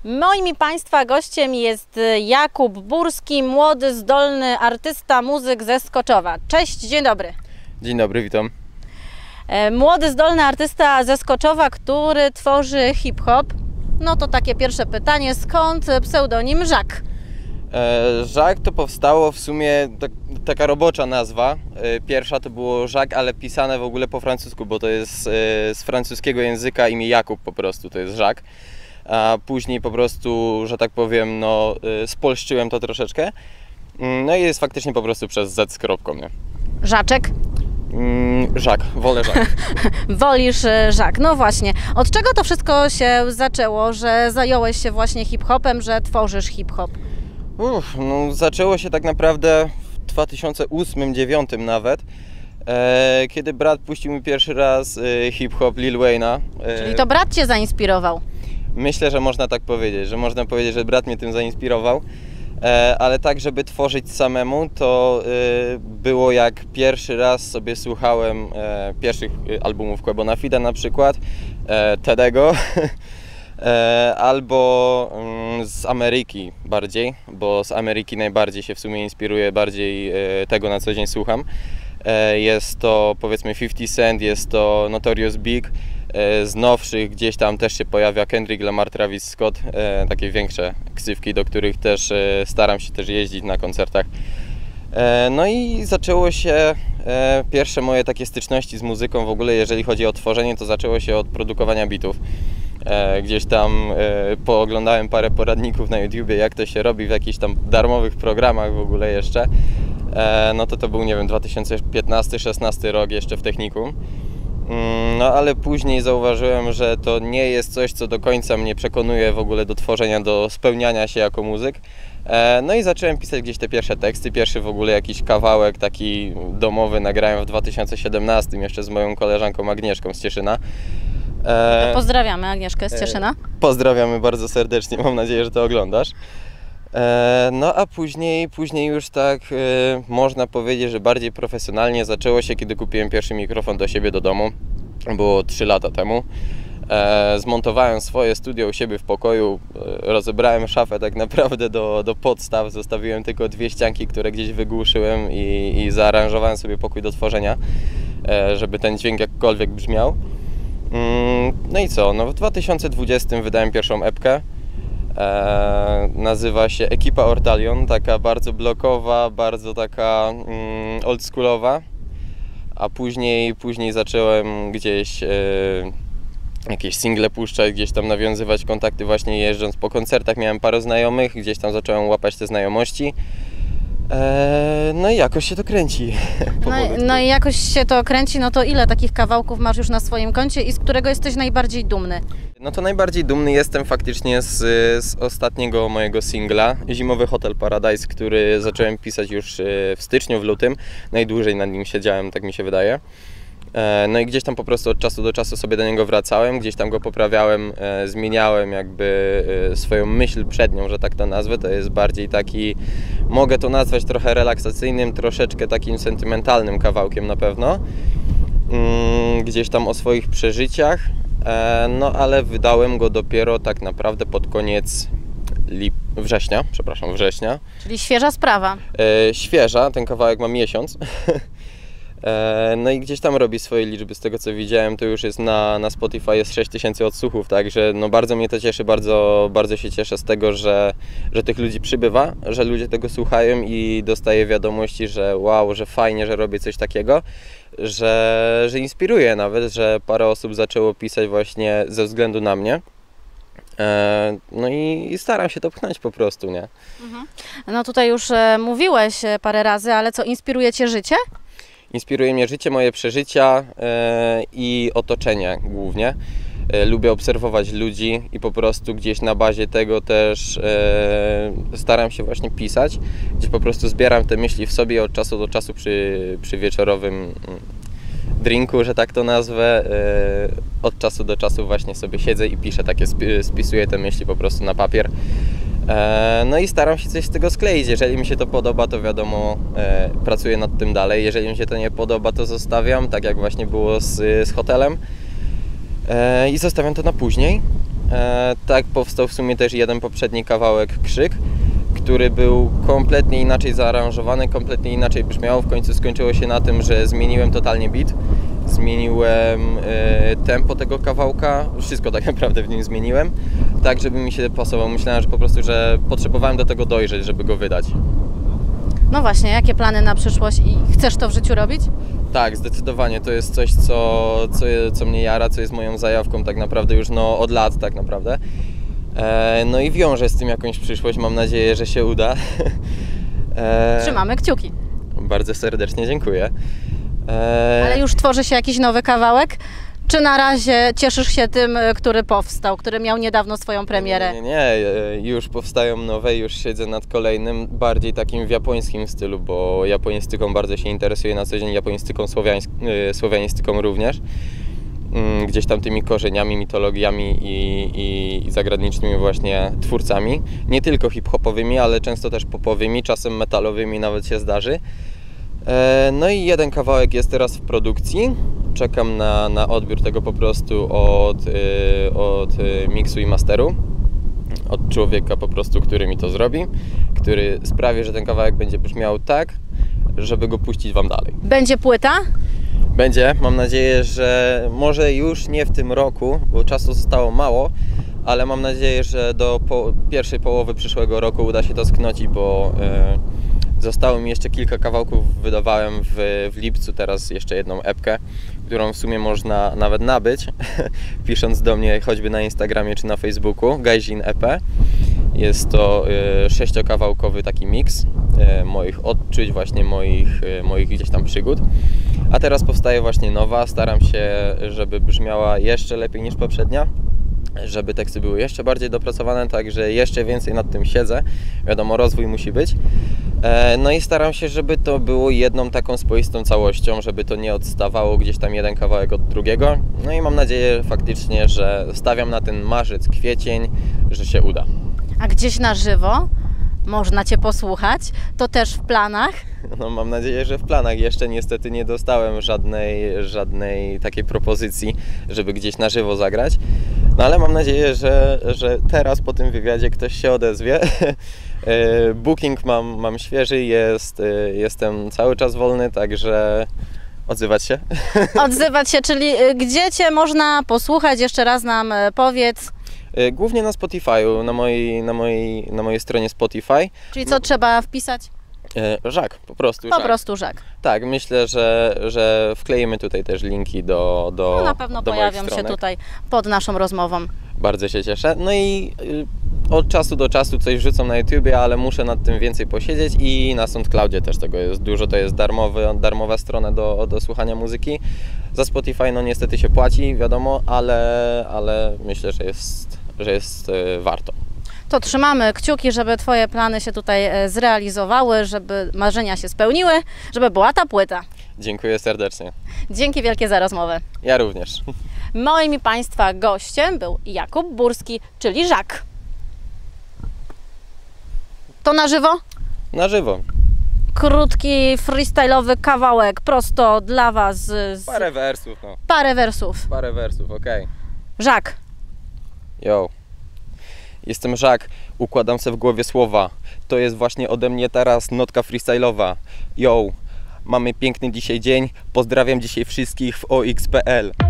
Moim i Państwa gościem jest Jakub Burski, młody, zdolny artysta, muzyk ze Skoczowa. Cześć, dzień dobry. Dzień dobry, witam. Młody, zdolny artysta ze Skoczowa, który tworzy hip-hop. No to takie pierwsze pytanie, skąd pseudonim Żak? Żak to powstało w sumie taka robocza nazwa. Pierwsza to było Żak, ale pisane w ogóle po francusku, bo to jest z francuskiego języka imię Jakub po prostu, to jest Żak. A później po prostu, że tak powiem, spolszczyłem to troszeczkę. No i jest faktycznie po prostu przez Z z kropką, nie? Żaczek? Żak, wolę Żak. Wolisz Żak. No właśnie. Od czego to wszystko się zaczęło, że zająłeś się właśnie hip-hopem, że tworzysz hip-hop? Zaczęło się tak naprawdę w 2008-2009 nawet, kiedy brat puścił mi pierwszy raz hip-hop Lil Wayne'a. Czyli to brat Cię zainspirował? Myślę, że można tak powiedzieć, że brat mnie tym zainspirował, ale tak, żeby tworzyć samemu, to było jak pierwszy raz sobie słuchałem pierwszych albumów Quebona Fida na przykład, Tedego, albo z Ameryki bardziej, bo z Ameryki najbardziej się w sumie inspiruję, bardziej tego na co dzień słucham. Jest to powiedzmy 50 Cent, jest to Notorious Big. Z nowszych gdzieś tam też się pojawia Kendrick Lamar, Travis Scott, takie większe ksywki, do których też staram się też jeździć na koncertach. No i zaczęło się pierwsze moje takie styczności z muzyką w ogóle, jeżeli chodzi o tworzenie, to zaczęło się od produkowania bitów. Gdzieś tam pooglądałem parę poradników na YouTubie, jak to się robi w jakichś tam darmowych programach w ogóle jeszcze. No to był, nie wiem, 2015-16 rok jeszcze w technikum. No ale później zauważyłem, że to nie jest coś, co do końca mnie przekonuje w ogóle do tworzenia, do spełniania się jako muzyk. No i zacząłem pisać gdzieś te pierwsze teksty, pierwszy w ogóle jakiś kawałek taki domowy nagrałem w 2017 jeszcze z moją koleżanką Agnieszką z Cieszyna. To pozdrawiamy Agnieszkę z Cieszyna. Pozdrawiamy bardzo serdecznie, mam nadzieję, że to oglądasz. No a później już tak można powiedzieć, że bardziej profesjonalnie zaczęło się, kiedy kupiłem pierwszy mikrofon do siebie do domu. Było 3 lata temu. Zmontowałem swoje studio u siebie w pokoju, rozebrałem szafę tak naprawdę do podstaw, zostawiłem tylko 2 ścianki, które gdzieś wygłuszyłem i zaaranżowałem sobie pokój do tworzenia, żeby ten dźwięk jakkolwiek brzmiał. No i co, no w 2020 wydałem pierwszą epkę. Nazywa się Ekipa Ortalion, taka bardzo blokowa, bardzo taka oldschoolowa, a później zacząłem gdzieś jakieś single puszczać, gdzieś tam nawiązywać kontakty właśnie jeżdżąc po koncertach, miałem parę znajomych, gdzieś tam zacząłem łapać te znajomości. No i jakoś się to kręci. No i jakoś się to kręci, no to ile takich kawałków masz już na swoim koncie i z którego jesteś najbardziej dumny? No to najbardziej dumny jestem faktycznie z ostatniego mojego singla, Zimowy Hotel Paradise, który zacząłem pisać już w styczniu, w lutym. Najdłużej nad nim siedziałem, tak mi się wydaje. No i gdzieś tam po prostu od czasu do czasu sobie do niego wracałem, gdzieś tam go poprawiałem, zmieniałem jakby swoją myśl przed nią, że tak to nazwę. To jest bardziej taki, mogę to nazwać trochę relaksacyjnym, troszeczkę takim sentymentalnym kawałkiem na pewno. Gdzieś tam o swoich przeżyciach, no ale wydałem go dopiero tak naprawdę pod koniec września. Czyli świeża sprawa. Świeża, ten kawałek ma miesiąc. No i gdzieś tam robi swoje liczby, z tego co widziałem, to już jest na Spotify jest 6000 odsłuchów, także no bardzo mnie to cieszy, bardzo się cieszę z tego, że tych ludzi przybywa, że ludzie tego słuchają i dostaję wiadomości, że wow, że fajnie, że robię coś takiego, że inspiruje nawet, że parę osób zaczęło pisać właśnie ze względu na mnie. No i staram się to pchnąć po prostu, nie? No tutaj już mówiłeś parę razy, ale co, inspiruje Cię życie? Inspiruje mnie życie, moje przeżycia i otoczenie głównie. Lubię obserwować ludzi i po prostu gdzieś na bazie tego też staram się właśnie pisać, gdzie po prostu zbieram te myśli w sobie od czasu do czasu przy wieczorowym drinku, że tak to nazwę. Od czasu do czasu właśnie sobie siedzę i piszę, spisuję te myśli po prostu na papier. No i staram się coś z tego skleić. Jeżeli mi się to podoba, to wiadomo, pracuję nad tym dalej. Jeżeli mi się to nie podoba, to zostawiam, tak jak właśnie było z hotelem. I zostawiam to na później. Tak powstał w sumie też jeden poprzedni kawałek, Krzyk, który był kompletnie inaczej zaaranżowany, kompletnie inaczej brzmiał. W końcu skończyło się na tym, że zmieniłem totalnie beat, zmieniłem tempo tego kawałka, wszystko tak naprawdę w nim zmieniłem, tak żeby mi się pasował. Myślałem, że po prostu, że potrzebowałem do tego dojrzeć, żeby go wydać. No właśnie, jakie plany na przyszłość i chcesz to w życiu robić? Tak, zdecydowanie. To jest coś, co mnie jara, co jest moją zajawką tak naprawdę już od lat tak naprawdę. No i wiążę z tym jakąś przyszłość, mam nadzieję, że się uda. Trzymamy kciuki. Bardzo serdecznie dziękuję. Ale już tworzy się jakiś nowy kawałek? Czy na razie cieszysz się tym, który powstał, który miał niedawno swoją premierę? Nie, już powstają nowe, już siedzę nad kolejnym, bardziej takim w japońskim stylu, bo japonistyką bardzo się interesuję na co dzień, japonistyką, słowianistyką również. Gdzieś tam tymi korzeniami, mitologiami i zagranicznymi właśnie twórcami. Nie tylko hip-hopowymi, ale często też popowymi, czasem metalowymi nawet się zdarzy. No i jeden kawałek jest teraz w produkcji. Czekam na odbiór tego po prostu od miksu i masteru. Od człowieka po prostu, który mi to zrobi, który sprawi, że ten kawałek będzie brzmiał tak, żeby go puścić Wam dalej. Będzie płyta? Będzie, mam nadzieję, że może już nie w tym roku, bo czasu zostało mało, ale mam nadzieję, że do pierwszej połowy przyszłego roku uda się to sknocić, bo zostało mi jeszcze kilka kawałków, wydawałem w lipcu teraz jeszcze jedną epkę, którą w sumie można nawet nabyć, pisząc do mnie choćby na Instagramie czy na Facebooku, Gaijin EP. Jest to 6-kawałkowy taki miks moich odczuć, właśnie moich gdzieś tam przygód. A teraz powstaje właśnie nowa, staram się, żeby brzmiała jeszcze lepiej niż poprzednia, żeby teksty były jeszcze bardziej dopracowane, także jeszcze więcej nad tym siedzę. Wiadomo, rozwój musi być. No i staram się, żeby to było jedną taką swoistą całością, żeby to nie odstawało gdzieś tam jeden kawałek od drugiego. No i mam nadzieję faktycznie, że stawiam na ten marzec, kwiecień, że się uda. A gdzieś na żywo można Cię posłuchać? To też w planach? No mam nadzieję, że w planach. Jeszcze niestety nie dostałem żadnej takiej propozycji, żeby gdzieś na żywo zagrać. No ale mam nadzieję, że teraz po tym wywiadzie ktoś się odezwie. Booking mam świeży, jestem cały czas wolny, także odzywać się. Odzywać się, czyli gdzie Cię można posłuchać? Jeszcze raz nam powiedz. Głównie na Spotify'u, na mojej stronie Spotify. Czyli co trzeba wpisać? Żak, po prostu Po prostu Żak. Tak, myślę, że wkleimy tutaj też linki do No na pewno do pojawią moich się stronek. tutaj pod naszą rozmową. Bardzo się cieszę. No i od czasu do czasu coś wrzucam na YouTubie, ale muszę nad tym więcej posiedzieć i na SoundCloudzie też tego jest dużo. To jest darmowa strona do słuchania muzyki. Za Spotify no niestety się płaci, wiadomo, ale myślę, że jest warto. To trzymamy kciuki, żeby Twoje plany się tutaj zrealizowały, żeby marzenia się spełniły, żeby była ta płyta. Dziękuję serdecznie. Dzięki wielkie za rozmowę. Ja również. Moim i Państwa gościem był Jakub Burski, czyli Żak. To na żywo? Na żywo. Krótki, freestyle'owy kawałek, prosto dla Was. Parę wersów, no. Parę wersów. Parę wersów, okej. Żak. Yo. Jestem Żak, układam sobie w głowie słowa. To jest właśnie ode mnie teraz notka freestyle'owa. Yo, mamy piękny dzisiaj dzień. Pozdrawiam dzisiaj wszystkich w OX.pl.